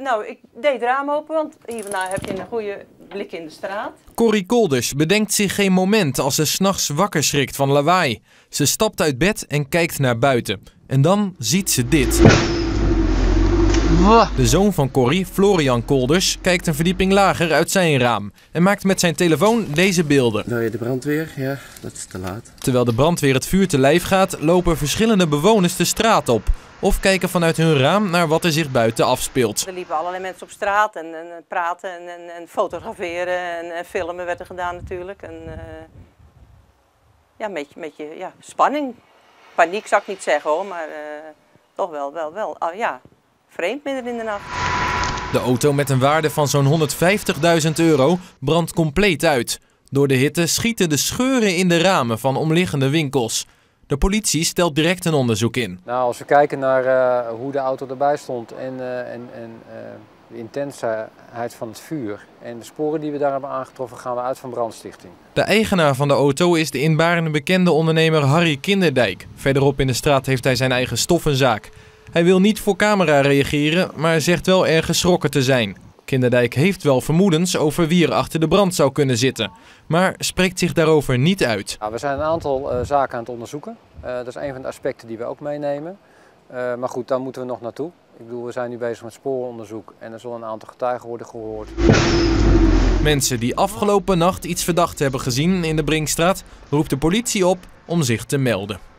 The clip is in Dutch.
Nou, ik deed het raam open, want hier vandaan heb je een goede blik in de straat. Corrie Kolders bedenkt zich geen moment als ze 's nachts wakker schrikt van lawaai. Ze stapt uit bed en kijkt naar buiten. En dan ziet ze dit. De zoon van Corrie, Florian Kolders, kijkt een verdieping lager uit zijn raam en maakt met zijn telefoon deze beelden. Nou, de brandweer, ja, dat is te laat. Terwijl de brandweer het vuur te lijf gaat, lopen verschillende bewoners de straat op of kijken vanuit hun raam naar wat er zich buiten afspeelt. Er liepen allerlei mensen op straat en praten en fotograferen en filmen werd er gedaan natuurlijk. En, ja, een beetje ja, spanning. Paniek zou ik niet zeggen hoor, maar toch wel. Oh, ja. Vreemd midden in de nacht. De auto met een waarde van zo'n €150.000 brandt compleet uit. Door de hitte schieten de scheuren in de ramen van omliggende winkels. De politie stelt direct een onderzoek in. Nou, als we kijken naar hoe de auto erbij stond en de intensiteit van het vuur en de sporen die we daar hebben aangetroffen, gaan we uit van brandstichting. De eigenaar van de auto is de in Baren bekende ondernemer Harry Kinderdijk. Verderop in de straat heeft hij zijn eigen stoffenzaak. Hij wil niet voor camera reageren, maar zegt wel erg geschrokken te zijn. Kinderdijk heeft wel vermoedens over wie er achter de brand zou kunnen zitten, maar spreekt zich daarover niet uit. Nou, we zijn een aantal zaken aan het onderzoeken. Dat is een van de aspecten die we ook meenemen. Maar goed, daar moeten we nog naartoe. Ik bedoel, we zijn nu bezig met sporenonderzoek en er zullen een aantal getuigen worden gehoord. Mensen die afgelopen nacht iets verdacht hebben gezien in de Brinkstraat, roept de politie op om zich te melden.